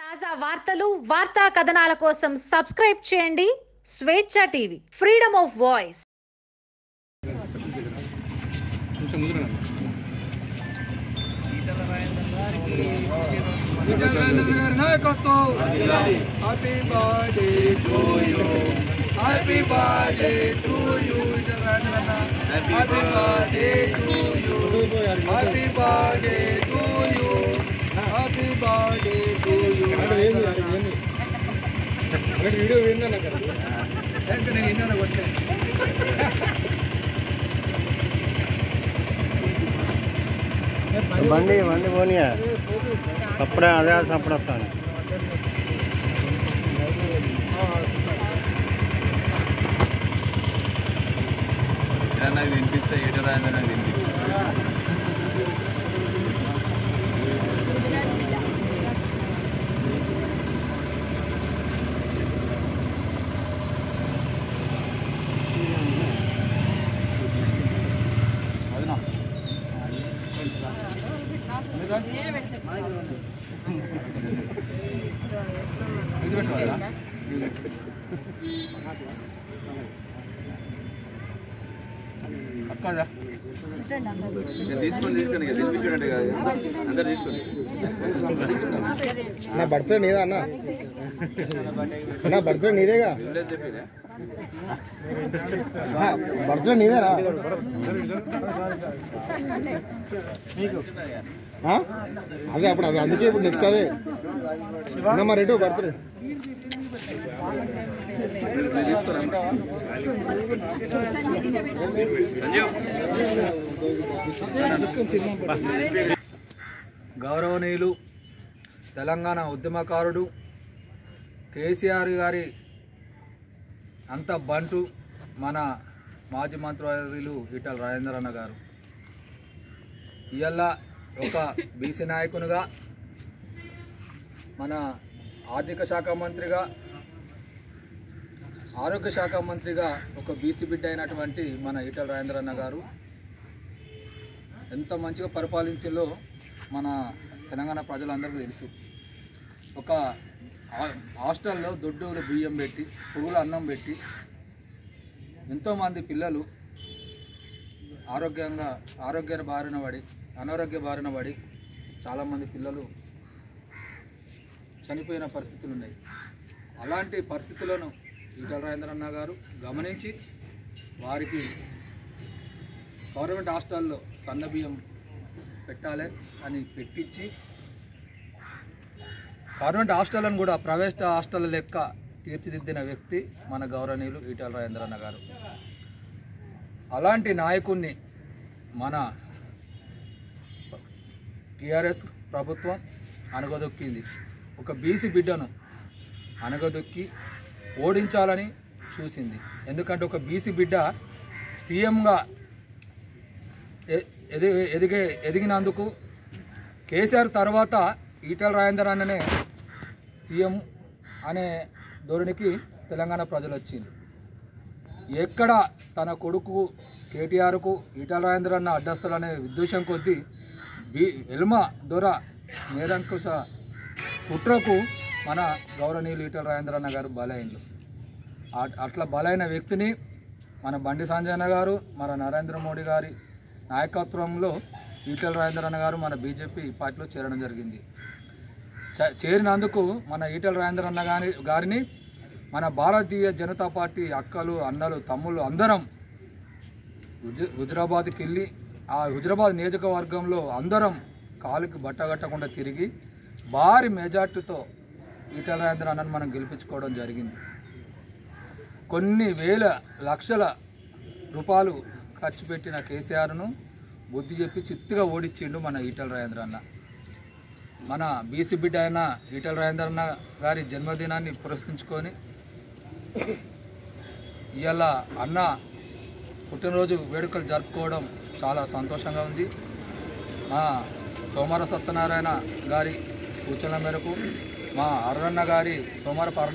తాజా వార్తలు వార్తా కథనాల కోసం సబ్స్క్రైబ్ చేయండి స్వేచ్ఛ TV freedom of voice. Happy birthday to you. Happy birthday to you. Happy birthday to you. Happy birthday to you. Happy birthday to you. Video విన్నాను అక్కడ నేను విన్నాను వచ్చే బండి పోనీయా అప్పుడే అదే అప్పుడు వస్తాను. నాకు వినిపిస్తే ఏటో రాయిందని నాకు వినిపిస్తుంది. తీసుకొని తినిపించండి కాదు అందరు తీసుకోండి. నా బర్త్డే నీదా అన్న, నా బర్త్డే నీదేగా, బర్త్డే నీదేనా? అదే అప్పుడు అది అందుకే ఇప్పుడు నెక్స్ట్ అదే మా రెడ్డి బర్త్డే గౌరవనీయులు తెలంగాణ ఉద్యమకారుడు కేసీఆర్ గారి అంత బంటు మన మాజీ మంత్రివర్యులు ఈటల రాజేందర్ అన్న గారు ఇవాళ ఒక బీసీ నాయకునిగా, మన ఆర్థిక శాఖ మంత్రిగా, ఆరోగ్య శాఖ మంత్రిగా ఒక బీసీ బిడ్డ అయినటువంటి మన ఈటల రాజేందర్ అన్న గారు ఎంత మంచిగా పరిపాలించిందో మన తెలంగాణ ప్రజలందరికీ తెలుసు. ఒక హాస్టల్లో దొడ్డూరు బియ్యం పెట్టి, పురుగుల అన్నం పెట్టి ఎంతోమంది పిల్లలు అనారోగ్య బారిన పడి చాలామంది పిల్లలు చనిపోయిన పరిస్థితులు ఉన్నాయి. అలాంటి పరిస్థితులను ఈటల రాజేందర్ అన్న గారు గమనించి వారికి గవర్నమెంట్ హాస్టల్లో సన్న బియ్యం పెట్టాలి అని పెట్టించి గవర్నమెంట్ హాస్టళ్లను కూడా ప్రైవేట్ హాస్టల్ లెక్క తీర్చిదిద్దిన వ్యక్తి మన గౌరవనీయులు ఈటల రాజేందర్ అన్న గారు. అలాంటి నాయకుడిని మన టీఆర్ఎస్ ప్రభుత్వం అనగదొక్కింది. ఒక బీసీ బిడ్డను అనగదొక్కి ఓడించాలని చూసింది. ఎందుకంటే ఒక బీసీ బిడ్డ సీఎంగా ఎదిగినందుకు కేసీఆర్ తర్వాత ఈటల రాజేందర్ అన్ననే సీఎం అనే ధోరణికి తెలంగాణ ప్రజలు వచ్చింది. ఎక్కడ తన కొడుకు కేటీఆర్కు ఈటల రాజేందర్ అన్న అడ్డస్తులనే విద్వేషం కొద్దీ ఎల్మ దొర నిరంకుశ కుట్రకు మన గౌరవనీయులు ఈటల రాజేందర్ అన్న గారు బలైంది. అట్లా బలైన వ్యక్తిని మన బండి సంజయ్ అన్న గారు, మన నరేంద్ర మోడీ గారి నాయకత్వంలో ఈటల రాజేందర్ అన్న గారు మన బీజేపీ పార్టీలో చేరడం జరిగింది. చేరినందుకు మన ఈటల రాజేందర్ అన్న గారిని మన భారతీయ జనతా పార్టీ అక్కలు, అన్నలు, తమ్ముళ్ళు అందరం హుజరాబాద్కి వెళ్ళి ఆ హుజరాబాద్ నియోజకవర్గంలో అందరం కాలుకి బట్టగట్టకుండా తిరిగి భారీ మెజార్టీతో ఈటల రాజేందర్ అన్నను మనం గెలిపించుకోవడం జరిగింది. కొన్ని వేల లక్షల రూపాయలు ఖర్చు పెట్టిన కేసీఆర్ను బుద్ధి చెప్పి చిత్తుగా ఓడించిండు మన ఈటల రాజేందర్ అన్న. మన బీసీ బిడ్డ అయిన ఈటల రాజేందర్ అన్న గారి జన్మదినాన్ని పురస్కరించుకొని ఇవాళ అన్న పుట్టినరోజు వేడుకలు జరుపుకోవడం చాలా సంతోషంగా ఉంది. మా సోమవార సత్యనారాయణ గారి సూచనల మేరకు, మా అరుణన్న గారి సోమవారపు